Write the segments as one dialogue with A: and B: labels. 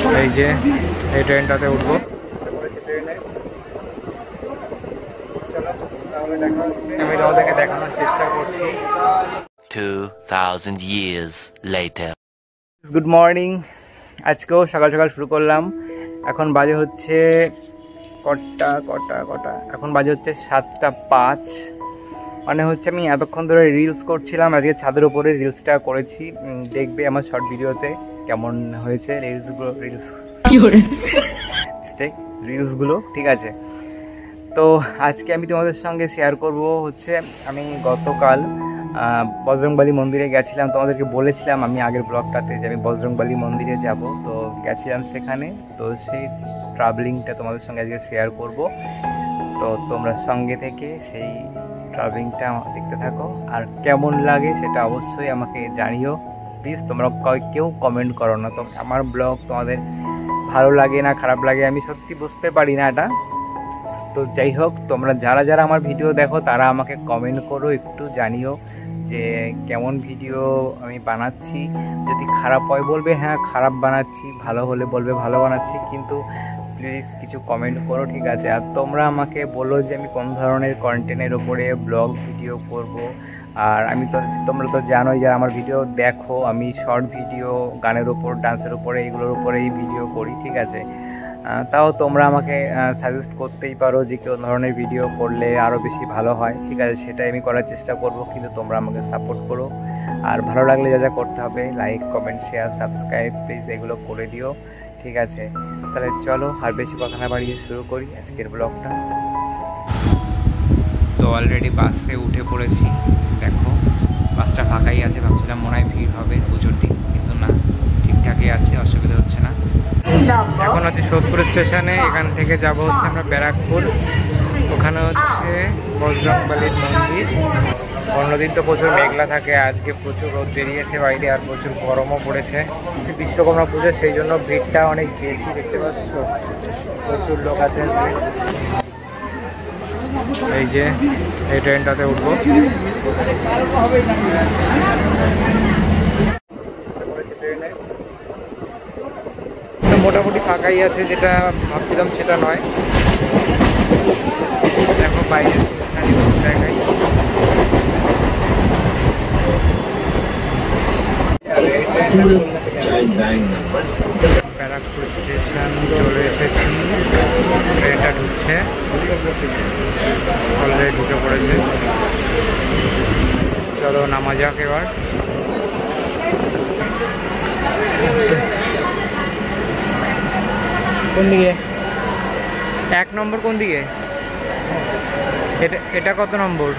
A: এই যে এই ট্রেনটাতে উঠবো। আমি তোমাদেরকে দেখানোর চেষ্টা করছি।
B: 2000 years later.
A: Good morning. আজকেও সকাল সকাল শুরু করলাম। এখন বাজে হচ্ছে কটা এখন বাজে হচ্ছে 7:05। মানে হচ্ছে আমি এতক্ষণ ধরে রিলস করছিলাম। আজকে ছাদের উপরে রিলসটা করেছি, দেখবে আমার শর্ট ভিডিওতে কেমন হয়েছে রিলসগুলো। ঠিক আছে, তো আজকে আমি তোমাদের সঙ্গে শেয়ার করব হচ্ছে আমি গতকাল বজরংবলী মন্দিরে গেছিলাম। তোমাদেরকে বলেছিলাম আমি আগের ব্লগটাতে যে আমি বজরংবলী মন্দিরে যাব, তো গেছিলাম সেখানে। তো সেই ট্রাভেলিংটা তোমাদের সঙ্গে আজকে শেয়ার করব। তো তোমরা সঙ্গে থেকে সেই ট্রাভেলিংটা দেখতে থাকো, আর কেমন লাগে সেটা অবশ্যই আমাকে জানিও প্লিজ। তোমরা কেউ কমেন্ট করো না, তো আমার ব্লগ তোমাদের ভালো লাগে না খারাপ লাগে আমি সত্যি বুঝতে পারি না এটা। তো যাই হোক, তোমরা যারা যারা আমার ভিডিও দেখো তারা আমাকে কমেন্ট করো, একটু জানিও যে কেমন ভিডিও আমি বানাচ্ছি। যদি খারাপ হয় বলবে হ্যাঁ খারাপ বানাচ্ছি, ভালো হলে বলবে ভালো বানাচ্ছি, কিন্তু প্লিজ কিছু কমেন্ট করো, ঠিক আছে? আর তোমরা আমাকে বলো যে আমি কোন ধরনের কন্টেন্টের ওপরে ব্লগ ভিডিও করব। আর আমি তো তোমরা তো জানোই যারা আমার ভিডিও দেখো, আমি শর্ট ভিডিও গানের ওপর, ডান্সের ওপরে, এইগুলোর উপরেই ভিডিও করি, ঠিক আছে? তাও তোমরা আমাকে সাজেস্ট করতেই পারো যে কোন ধরনের ভিডিও করলে আরও বেশি ভালো হয়, ঠিক আছে? সেটাই আমি করার চেষ্টা করব, কিন্তু তোমরা আমাকে সাপোর্ট করো। আর ভালো লাগলে যা যা করতে হবে, like comment share subscribe please এগুলো করে দিও, ঠিক আছে? তাহলে চলো আর বেশি কথা না বাড়িয়ে শুরু করি আজকের ব্লগটা। তো অলরেডি বাসে উঠে পড়েছি, দেখো বাসটা ফাঁকাই আছে। ভাবছিলাম মনে হয় ভিড় হবে পুজোর দিন, কিন্তু না, ঠিকঠাকই আছে, অসুবিধা হচ্ছে না। এখন হচ্ছে সোদপুর স্টেশনে, এখান থেকে যাব হচ্ছে আমরা ব্যারাকপুর। ওখানে হচ্ছে বজরংবলীর মন্দির। অন্যদিন তো প্রচুর মেঘলা থাকে, আজকে প্রচুর রোদ বেরিয়েছে বাইরে, আর প্রচুর গরমও পড়েছে। বিশ্বকর্মা পুজো, সেই জন্য ভিড়টা অনেক বেশি, দেখতে পাচ্ছ প্রচুর লোক আছে। এই যে এই ট্রেনটাতে উঠবো। মোটামুটি ফাঁকাই আছে, যেটা ভাবছিলাম সেটা নয়। দেখো বাইরে জায়গায় ব্যারাকপুর স্টেশন চলে এসেছি। ট্রেনটা ঢুকছে, অলরেডি ঢুকে পড়েছে। চলো নামা যাক এবার। কোন দিকে? 1 নম্বর কোন দিকে? এটা কত নম্বর?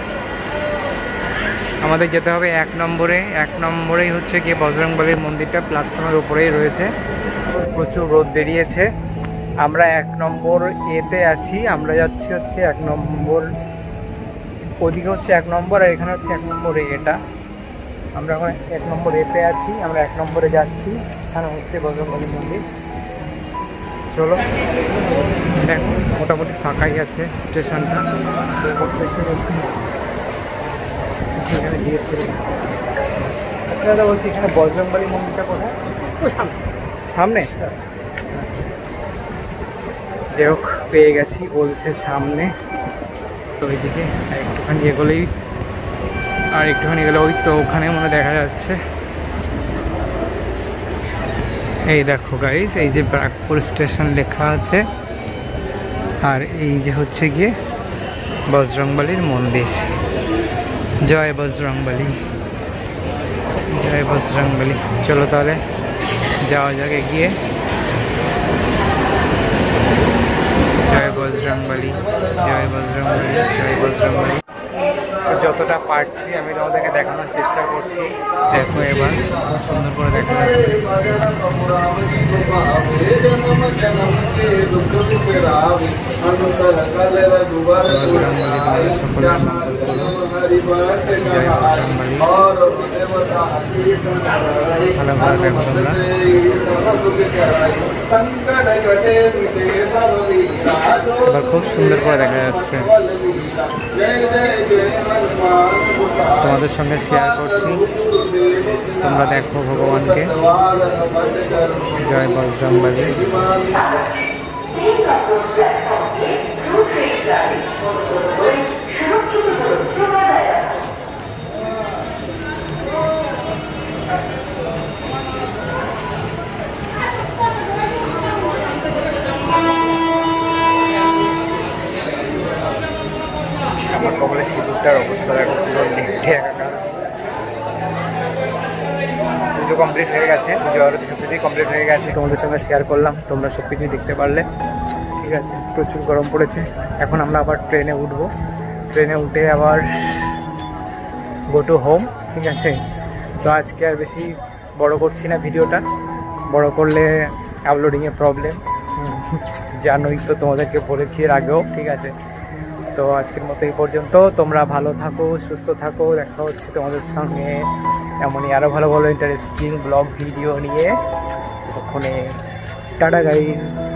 A: আমাদের যেতে হবে 1 নম্বরে। 1 নম্বরেই হচ্ছে গিয়ে বজরংবলীর মন্দিরটা, প্ল্যাটফর্মের উপরেই রয়েছে। প্রচুর রোদ বেরিয়েছে। আমরা 1 নম্বর এতে আছি, আমরা যাচ্ছি হচ্ছে 1 নম্বর, ওদিকে হচ্ছে 1 নম্বর, আর এখানে হচ্ছে 1 নম্বর এটা। আমরা এখন 1 নম্বর এতে আছি, আমরা 1 নম্বরে যাচ্ছি। এখানে হচ্ছে বজরংবলী মন্দির। চলো দেখো, মোটামুটি ফাঁকাই আছে স্টেশনটা। এখানে জিজ্ঞেস করি, দাদা বলছি এখানে বজরংবলী মন্দিরটা কোথায়? সামনে। যাই হোক, পেয়ে গেছি, বলছে সামনে। তো ওইদিকে একটুখানি এগোলেই, আর একটুখানি গেলে ওই তো ওখানে মনে দেখা যাচ্ছে। এই দেখো গাইস, এই যে ব্যারাকপুর স্টেশন লেখা আছে, আর এই যে হচ্ছে গিয়ে বজরংবলীর মন্দির। জয় বজরংবলী, জয় বজরংবলী। চলো তাহলে যাওয়া যাক এগিয়ে। জয় বজরংবলী, জয় বজরংবলী, জয় বজরংবলী। যতটা পারছি আমি তোমাদেরকে দেখানোর চেষ্টা করছি। দেখো এবার খুব সুন্দর করে দেখা যাচ্ছে। সকলের বলুন। জয় বজরংবলী। ভালো করে দেখো তোমরা। এবার খুব সুন্দর করে দেখা যাচ্ছে, তোমাদের সঙ্গে শেয়ার করছি, তোমরা দেখো ভগবানকে। জয় বজরংবলী। আমার কপালে সিঁদুরটার অবস্থা দেখো, পুরো লিখতে একাকার। পুজো কমপ্লিট হয়ে গেছে, পুজো আরতি সব কিছুই কমপ্লিট হয়ে গেছে, তোমাদের সঙ্গে শেয়ার করলাম, তোমরা সব কিছুই দেখতে পারলে। ঠিক আছে, প্রচুর গরম পড়েছে। এখন আমরা আবার ট্রেনে উঠবো, ট্রেনে উঠে আবার গো টু হোম। ঠিক আছে, তো আজকে আর বেশি বড় করছি না ভিডিওটা, বড় করলে আপলোডিংয়ে প্রবলেম, জানোই তো, তোমাদেরকে বলেছি এর আগেও। ঠিক আছে, তো আজকের মতো এই পর্যন্ত। তোমরা ভালো থাকো, সুস্থ থাকো, দেখা হচ্ছে তোমাদের সঙ্গে এমনই আরও ভালো ভালো ইন্টারেস্টিং ব্লগ ভিডিও নিয়ে। ওখানে টাটা গাইস।